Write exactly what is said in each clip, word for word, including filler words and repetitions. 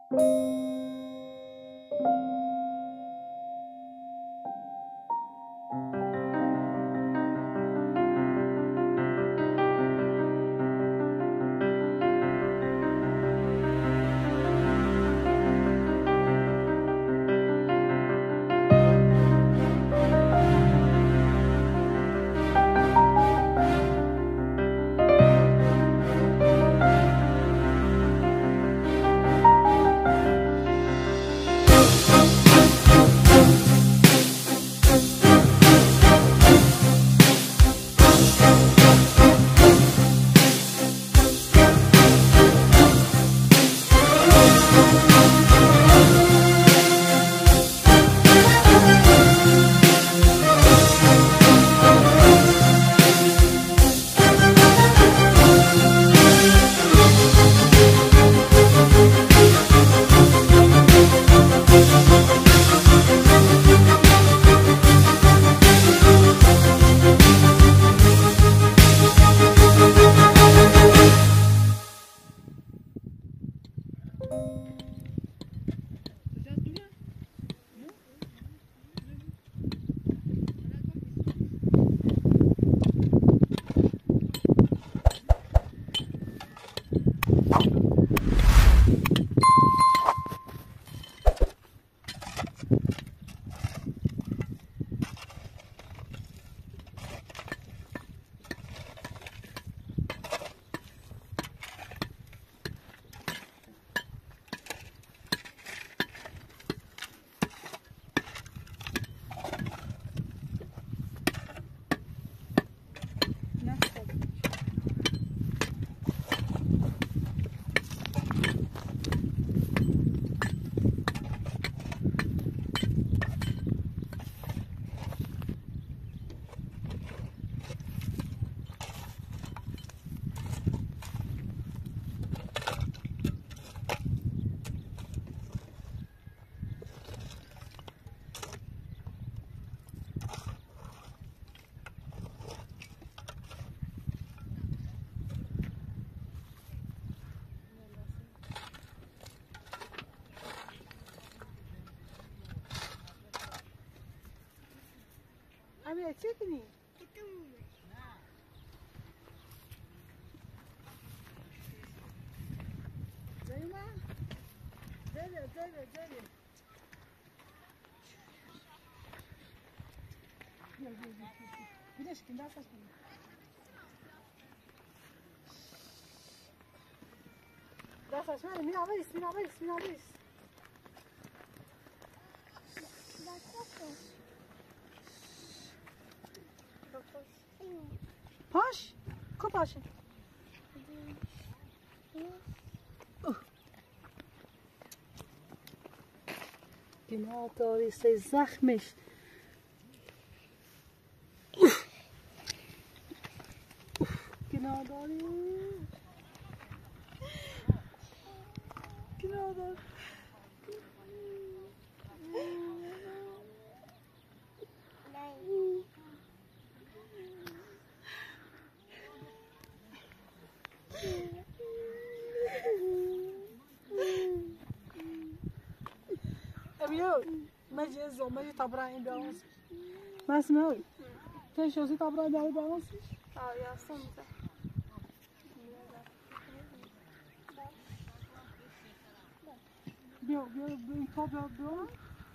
Amir, çekini. Zeyma. Zeyre, zeyre, zeyre. Gel, gel, gel. Güneş kim daha saçma. Daha saçma. Mina veris, mina veris, mina veris. Paş. Kopaşın. Genau, da ist der Sachmisch. Genau da. Genau da. Amigo, mas Jesus, mas está para em balance. Mas não. Tem chance está para em balance. Ah, ja, soms. Bio, bio, bio, top bio, bio.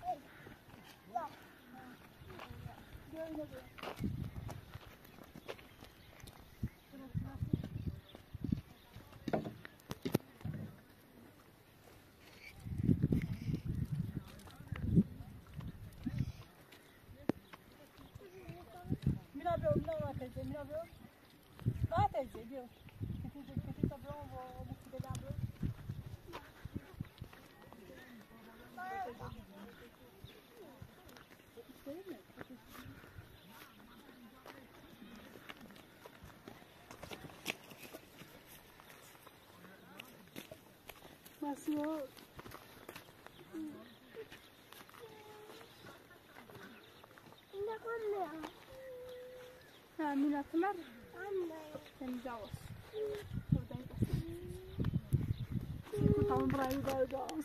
Mina bio, mina va teyze, mina bio. Va teyze, bio. Petit, petit tableau, on va, on va couper l'arbre. Merci. Ha, min atlar. Anne. Sen zavos. Burada tamam burayı koyacağız.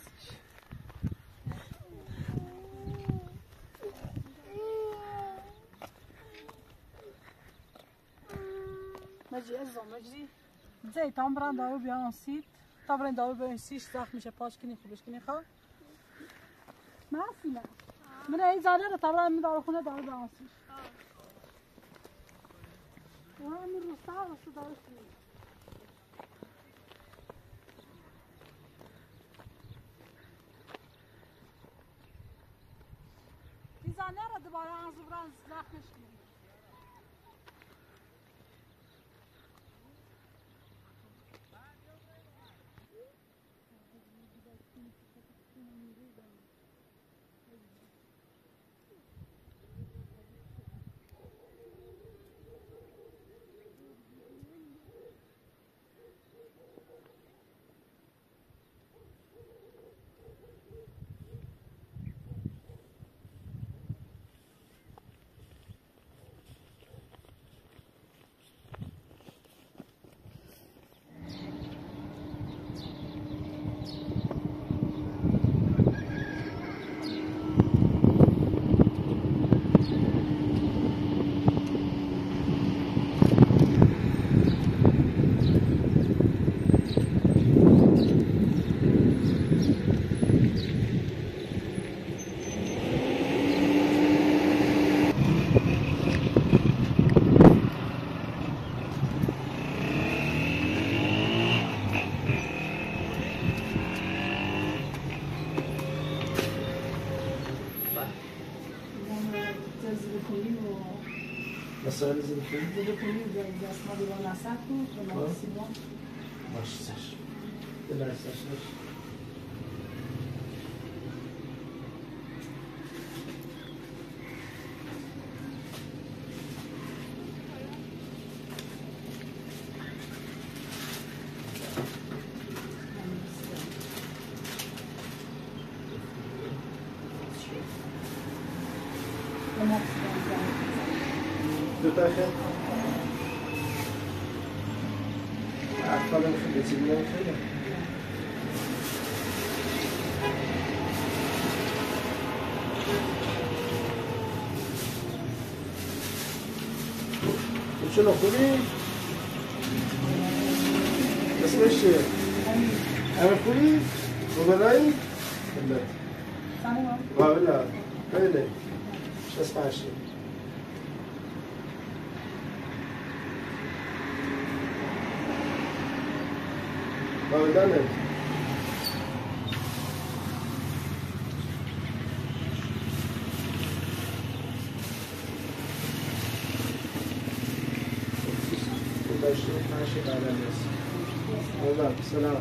مجی عزیزم مجی زی تام بران دارو بیان سید تا بران دارو بیان سیش زخم میشه پاش کنی خوبش کنی خواه معصی نه من این زانه رو تا بران می دارو خونه دارو بیان سیش آه من روستا روستا دارو کنی این زانه رو دوباره از بران زخمش کنی Nasıl zilfin? Zilfin jasno bilo na saku, to na sibo. Baş saç. Neler saçlar? دو تا خیلی اطفالم خیلی چیزی هم خیلی تو چه خوبی؟ اسمش چیه؟ همه خوبی؟ مبلایی؟ بله بله بله اسمش چیه؟ Dale. Hola, selam.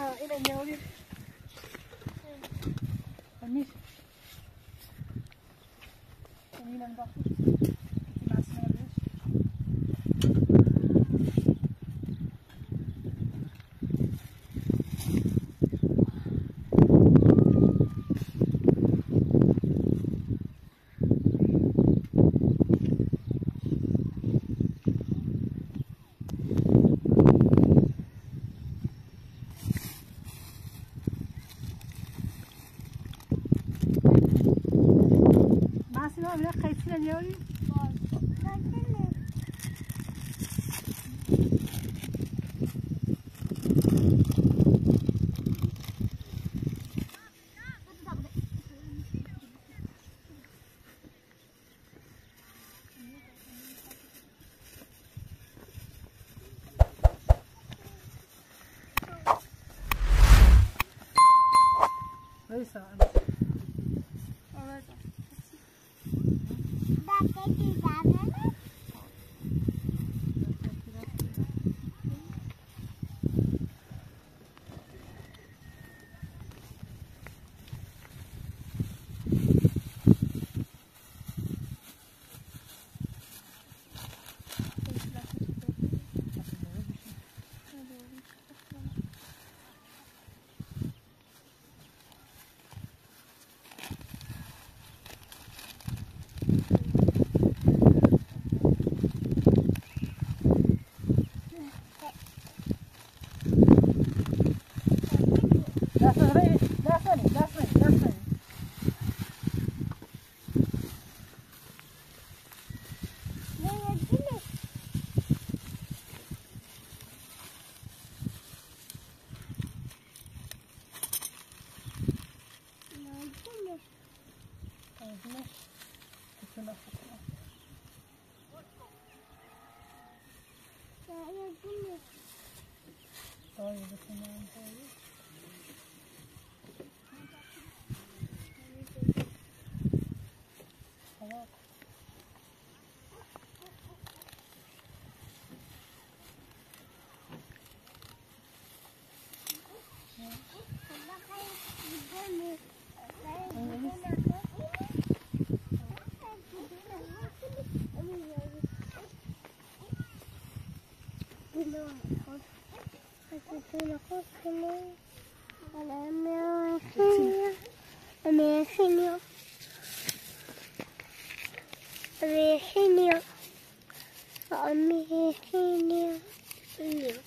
ها إلى اليوري فميش جميلة نبقى مع السنة بيش من خايفين اليوم ليس طيب تمام طيب خلاص Virginia, Virginia, Virginia.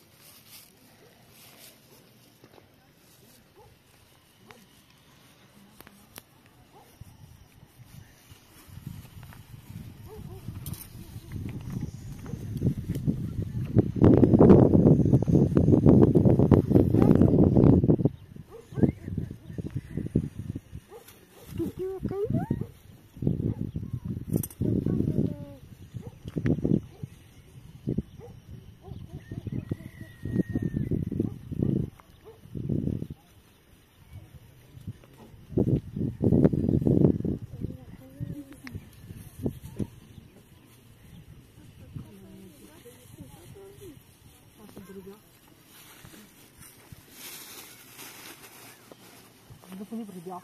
Ini berdia.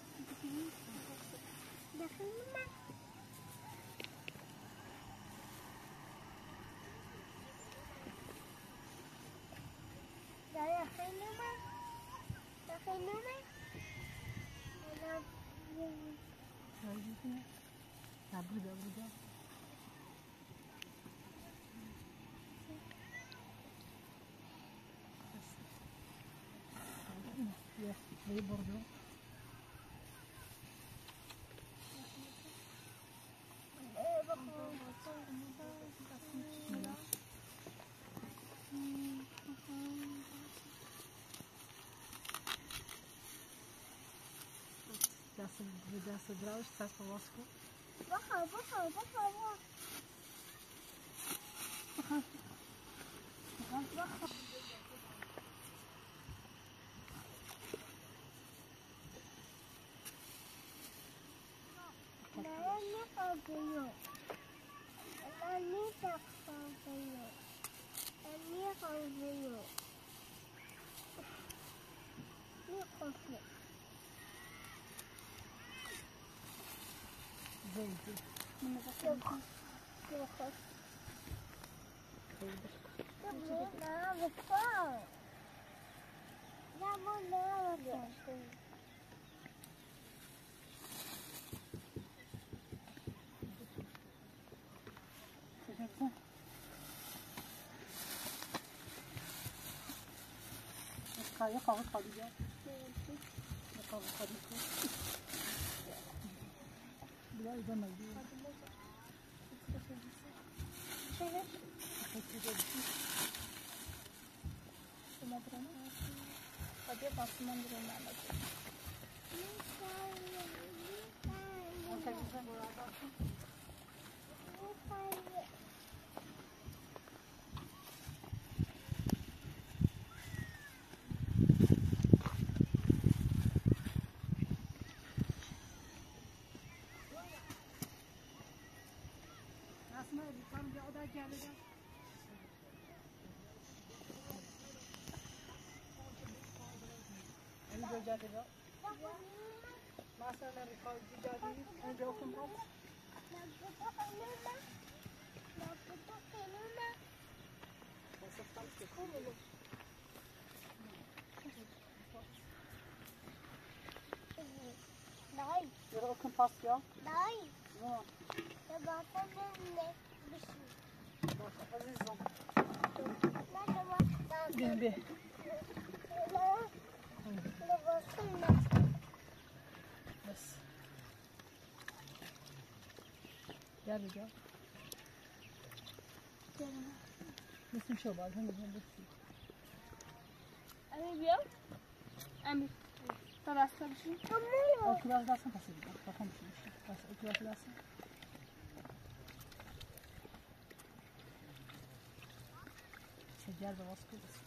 Yes, ini bordo. Já se grau está conosco. Baja, baja, baja, baja. Baja. Baja, baja. يا قهوة خديجة يا قهوة خديجة لا إذا ما يجي Hadi basman durumda alacağım. Asma bir tam bir oda geldi. Go جاده را مثلا ریکارد جادی اونجا کن باز Nej. Yürü okun pas ya. Nej. Ne? Jag bara får vinna. Bak azizim. Nej, det var Gel bir. Det var fina. Bas. Gel bir gel. Nasıl şey var? Hem de hem de. Emir bia. Emir. Tá basta bichinho. O kiraz dasın pasıydı. Bakalım şimdi. Bas o kiraz dasın. Gel de bas kız.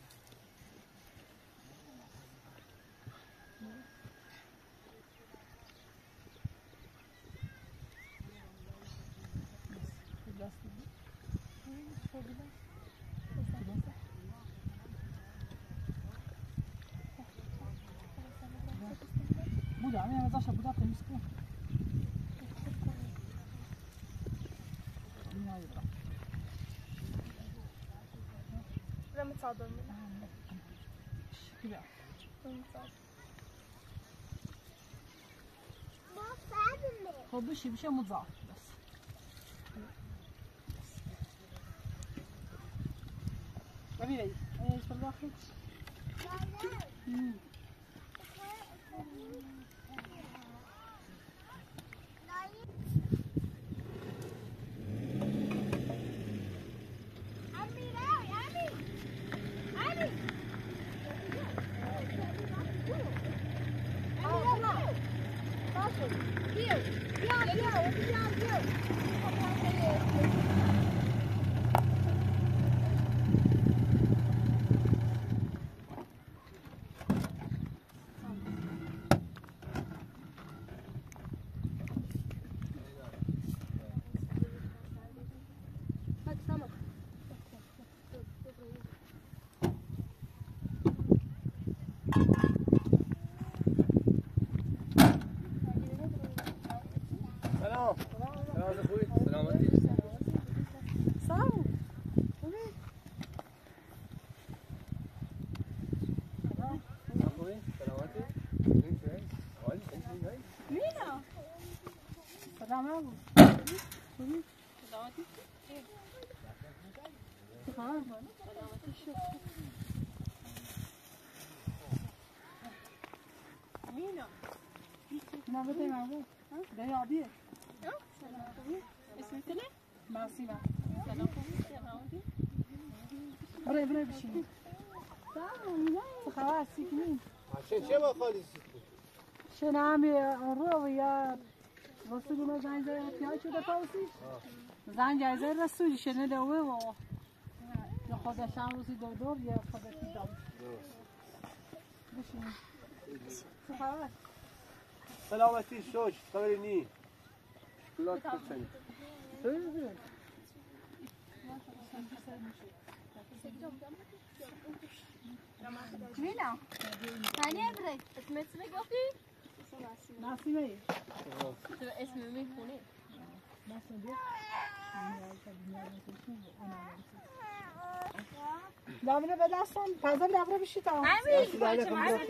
Buda, nie, zawsze buda w tym misku. Nie, dobra. Ramy cadem. Chyba. Ramy cadem. Vad färdig med? خب بشی بشه مضاعف بس. ببین ایش پر داخل. Tamam. Ne بدیم آقا؟ ده آبیه. اسمت نه؟ ماسینا. سلام خوبی؟ برای برای بشین. چه خبر سیکنی؟ عشان چه ما خالی سیکنی؟ شنامی رو یا رسولی ما زنجای پیاز شده پاوسی؟ زنجای رسولی شنه دوه و یا خودش هم روزی دو دور یا خودش دام. بشین. چه خبر؟ سلامتی شوش خبری نی. لات کچنی. مینا ثانیه برای اسمت چه گفتی؟ ناسیمه تو اسم میخونی لامینه به دستم پازم دبره بشی تا امیر باچه من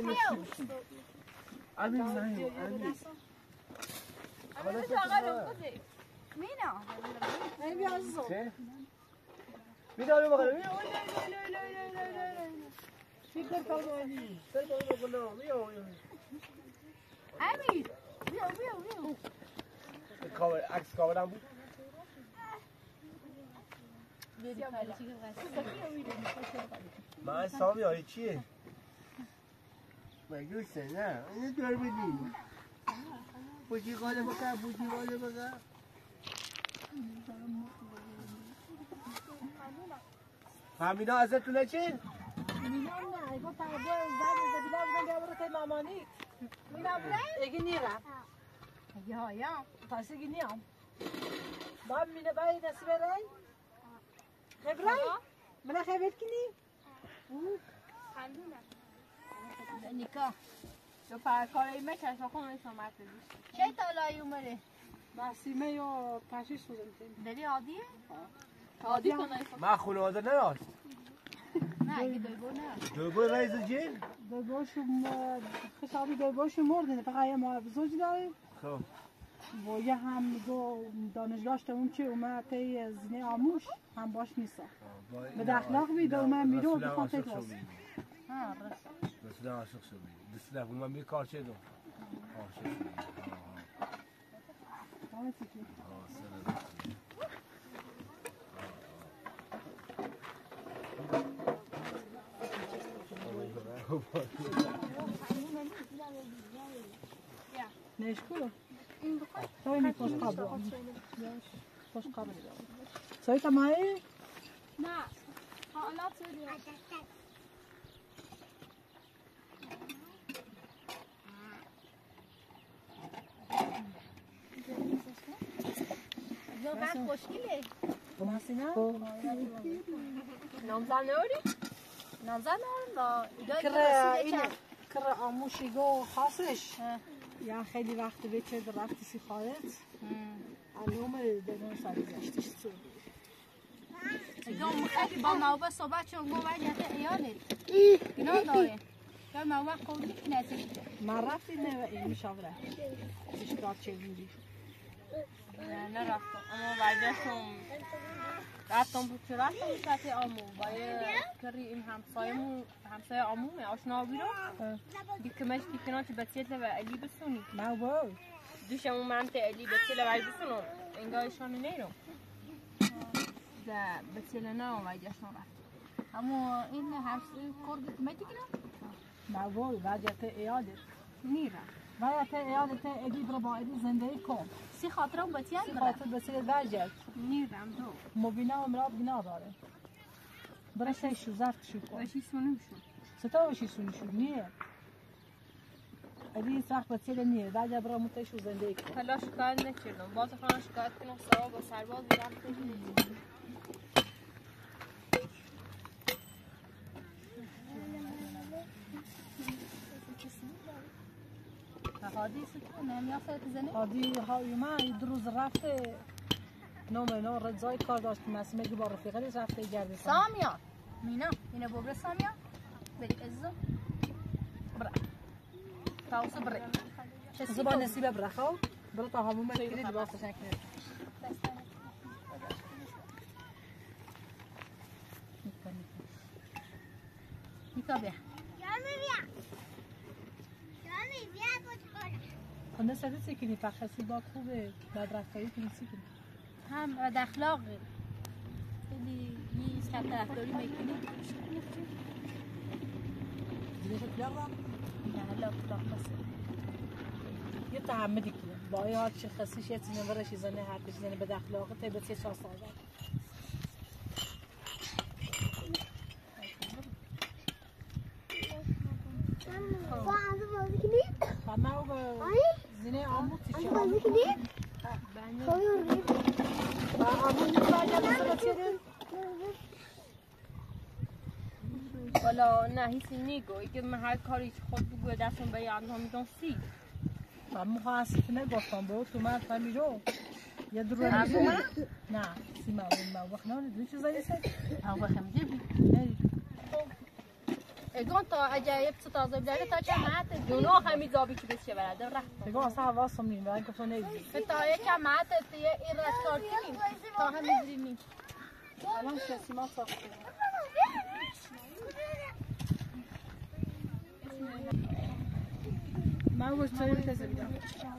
امیر زنی امیر امیر تو آقا رو بوده مینا ای بیا عزیزم چه؟ بیدارو بقیده بیا فکر کنم سر بقیده بقیده بیا امیر بیا بیا بیا کاور عکس کاورم بود من سامی آره چیه؟ مگوسته نه اینه دور بدی بوچی قاله بکر بوچی قاله بکر فهمینا ازتونه چی؟ مینا نه ایگو پرده زن زبیلا بودن گبره تای مامانی مینا بره ایگی نیرم یا یا پس ایگی نیم باب مینا باید دستی برای خبرای منا خبرت کنی خندونه نیکا تو پرکاری مکش و خونه شما تدیش چه تالایی اومده؟ بسیمه یا پشیش بودم داری عادیه؟ عادی کنه من خونه آده نراست نه اگه دوی بار نه دوی بار رئیس جیل؟ دوی باشم خشابی دوی باشم مردنه فقط یه محافظوج داریم خب و یه هم دو دانشگاهش اون چه اومد تی زینه آموش هم باش نیستا به دخلاق بید و من بیرو و بخوام تی کلاس ها رسا رسوله عاشق شدی رسوله بود من بیر کار چه دو عاشق شدی آه سیکی آه سر نشکو توی می خوش قبل خوش قبل سوی تمایی نه حالا تو دیگه جو بعد خوشگله بماسینا نامزد نوری؟ نامزد نوری با کره اینه کره آموشی گو خاصش یا خیلی وقت بچه در رفتی سی خارج الان دنیا سالی گشتش تو یوم خیلی با موبا صحبت چون گو وجهت ایالت گناه داره یا موبا قولی نزدیک من رفتی نه این مشاوره اشکار چه بودی نه نرفتم اما برگشتم رفتم بود چه رفتم سطح آمو باید کری این همسایمون همسایه آمومه آشنا بیرو دیکمش دیکنان چه بسیت و علی بسونی ما باو دوشمون منطقه علی بسیت و علی بسونم انگاهشان نیرم ده بسیت نه و برگشتم رفت اما این همسایه کرد کمتی کنم ما باو وجهت ایالت نیرم وجهت ایالت ایدی برا با ایدی زندگی کن سی خاطرم بسیت سی خاطر بسیار وجهت نیرم دو مبینا و مراد بنا داره برای شو زرد شو کن باشی سونم شد ستا باشی سونی شو نیه ایدی سخت بسیار نیه وجه برا متای شو زندگی کن حالا شکایت نکردم باز خانه شکایت کنم سوا با سرباز رفت هادی ستونه میافت زنی هادی هایی من دو روز رفته نام اینا رضای کار داشت مسئله که با رفیقه نیست رفته گرده سامیا مینا اینه ببره سامیا بری ازم برا تاوسو برا زبا نصیبه برخو برا تا همون مکیلی لباس شکل نیکا بیا جامی بیا جامی بیا بود کنم خونده سده سکنی فخصی با خوبه بعد رفتاری کنی سکنی هم رد اخلاق خیلی نیست که طرفداری میکنی دیگه اخلاق را نه اخلاق اخلاق بس یه تعمدی کنه با ای هات چه خصیش یه تینه برش زنه هر کسی زنه به اخلاق تا به سی چهار سال با هم بازی کنی؟ همه او زنه آموزی هم چه بازی کنی؟ خیلی با آموزی باید مثلا چیه والا نه هیچی نیگو که من هر کاری خود بگوه دستم به یاد هم میدون سی من مخواست نگفتم به تو من فهمیدم يا درو نعم سيما ما وخنا ندريش زي سي ها وخم جيبي اگه تا عجایب چه تازه بیاره تا چه معت دونو همی زابی که بشه برده رفت اگه اصلا حواس سمنی نه که تو نیدی تا یک معت تیه این رستوران کنیم تا همی زیرینی الان شسی ما ساخته ما وش تایی تزیدم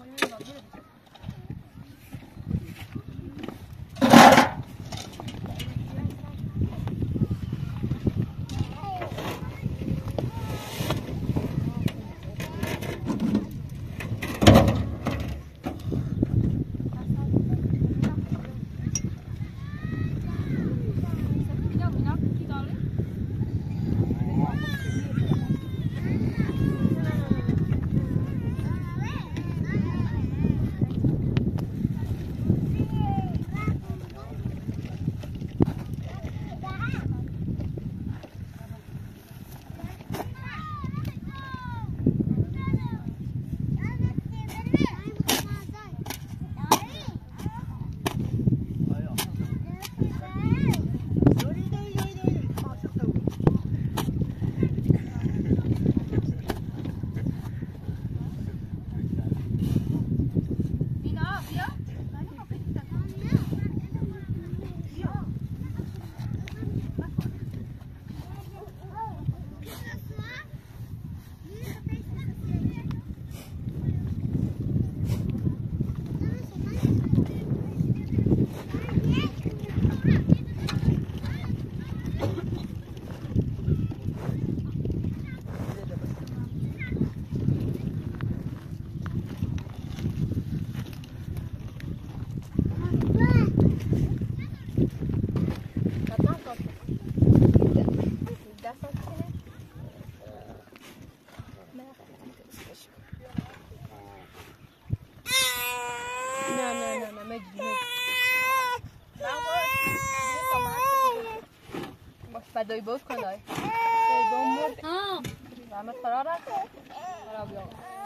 بدوی باز کن دای دوم ها رحمت قرار است قرار بیا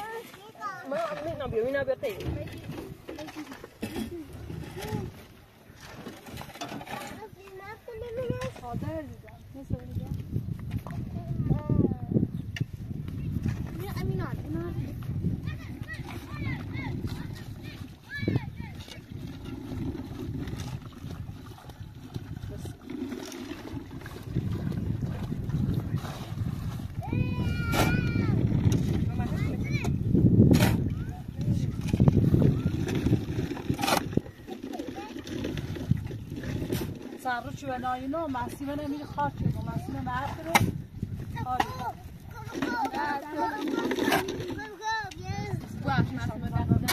ما نه نبیو اینا بیا تی خاطر دیدم مثل دیگه بیا امینات امینات سرچ و ناینا مسیمه نمیره خاطر و مسیمه معطره خاطر واش مسیمه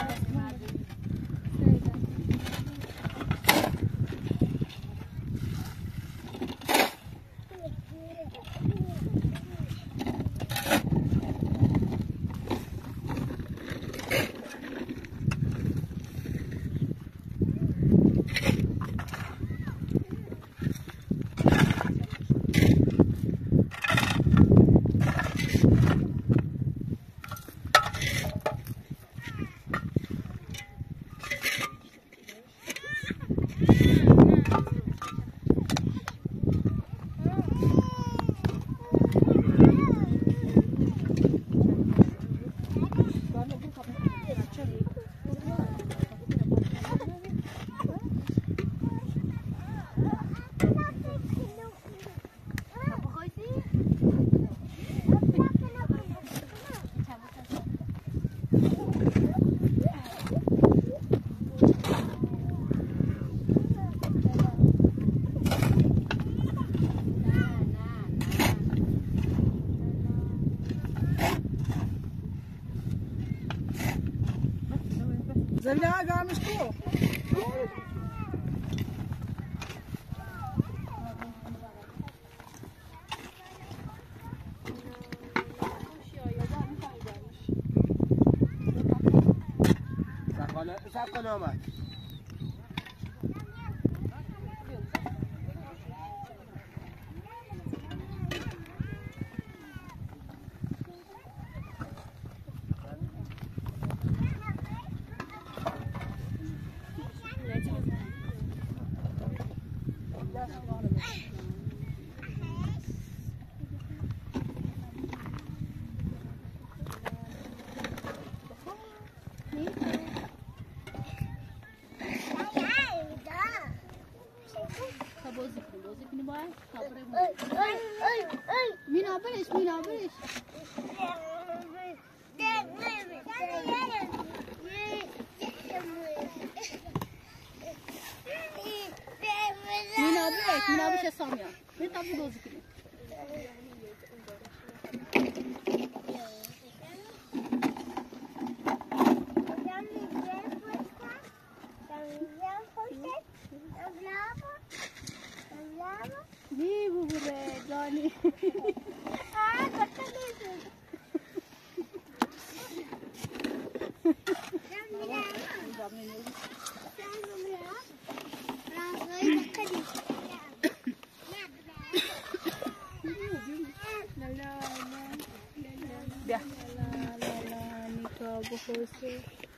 زمینه ها گرمش کو سب کن آمد مینا برش مینا برش مینا برش مینا برش سامیان می تابو دوزی کنی نی بوره دانی آه کتا نیست بیا نیکا بخوسته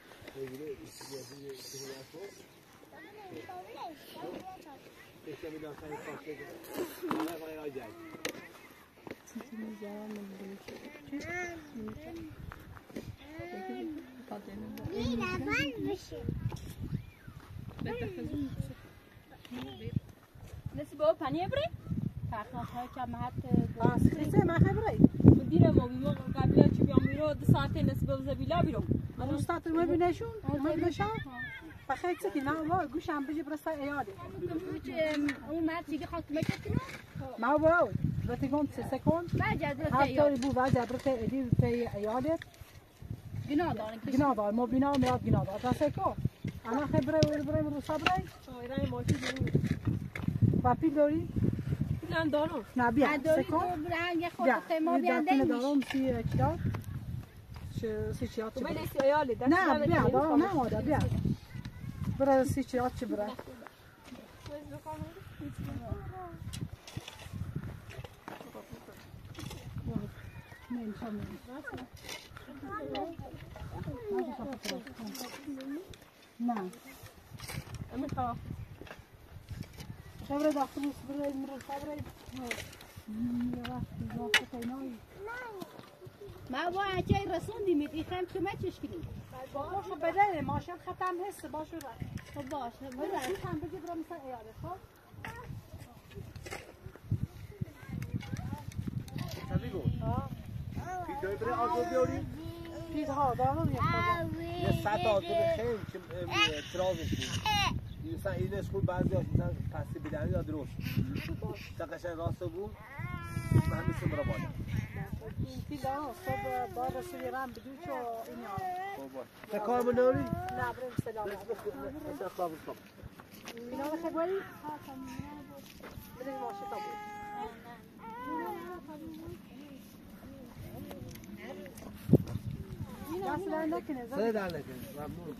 نسی بابا پنیه بری؟ تخناس های که مهد آه سیسه ما خبره مدیر ما بیمو قبلا چی بیام میرو دو ساعته نسی بابا زبیلا بیرو من استاد ما بینشون ما بینشون بخیر چی نه والله گوشم بجی برسه ایاده اون مرد چیگه خاطمه کتنو ما باو بس كنت سكون بعد هاي بو بعد برت ادي في ايادت جنادان جنادار مو بنا مراد جنادار تاسكو انا خبره وبره رو صبري ایران ماشی داریم پاپی داری نه دارم نه بیا داری سکون تو برنگ خود ما بیانده دارم سی کیلو سی چیات تو بنویسی ایالی دست نه بیا دارم نه ماده بیا برای سی چیات چی برای نه امی خواه خبره داخل برای مرد خبره یه وقت اینایی ما با اجای رسوندیم این خم که ما چش کنیم باشو بده ماشین ختم هست باشو را خب باشه برای هم بگی برای مثلا ایاله خب پیتر بره آزو بیاری؟ پیت ها دارم یک خورده یه سطح آزو بخیر که ترازش این مثلا این اسکول بعضی هاش مثلا پستی بدنی داد روش تا قشنگ راست بود من همین سیم را بالا پیت دارم صبح با رسولی رم بدون چو این ها تا کار منوری؟ نه بریم سلام مثلا خواب خواب اینا رو خیلی بایی؟ بریم ماشی تا بود دست در نکنه سه در نکنه ممنون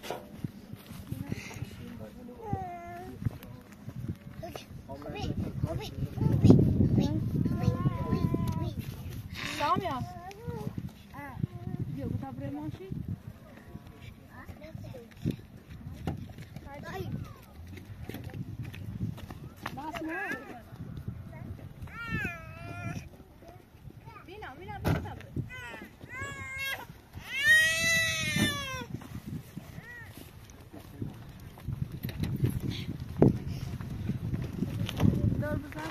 سامیا بیا بتا بره ماشی بینا بینا بتا بره دار بزن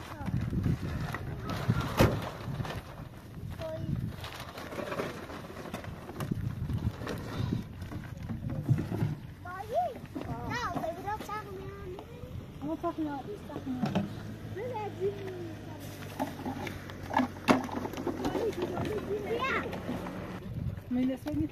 من اسمي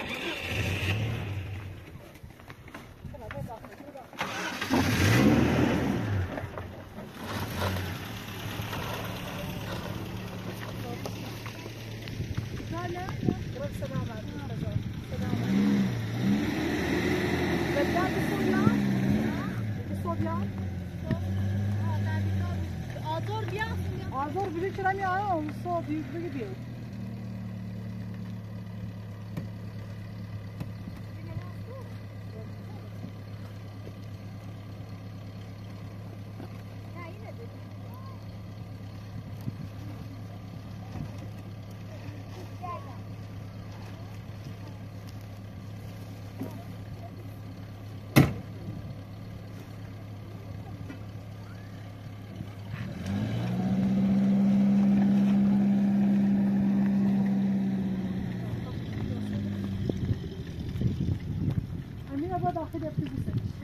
آزار بلی چرا می آیا صبح بگی بیو رفتی بسه